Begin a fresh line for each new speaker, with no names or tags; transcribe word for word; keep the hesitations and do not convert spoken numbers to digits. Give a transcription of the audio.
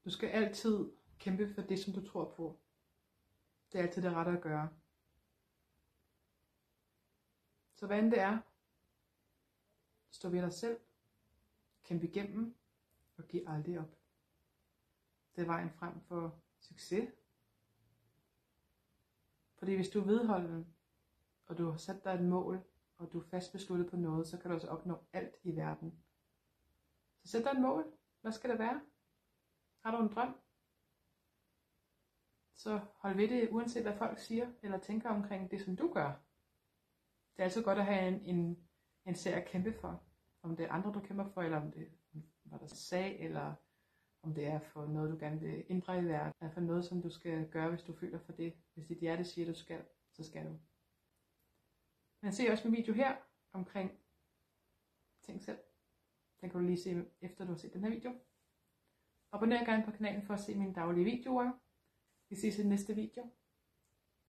Du skal altid kæmpe for det, som du tror på. Det er altid det rette at gøre. Så hvad end det er, stå ved dig selv, kæmpe igennem og giv aldrig op. Det er vejen frem for succes. Fordi hvis du er vedholdende, og du har sat dig et mål, og du er fast besluttet på noget, så kan du også opnå alt i verden. Så sæt dig et mål. Hvad skal det være? Har du en drøm? Så hold ved det, uanset hvad folk siger, eller tænker omkring det, som du gør. Det er altid godt at have en, en, en sag at kæmpe for. Om det er andre, du kæmper for, eller om det er hvad der sag, eller om det er for noget, du gerne vil ændre i verden. Er for noget, som du skal gøre, hvis du føler for det. Hvis dit hjerte siger, du skal, så skal du. Men se også min video her, omkring tænk selv. Den kan du lige se, efter du har set den her video. Abonner gerne på kanalen for at se mine daglige videoer. Vi ses i næste video.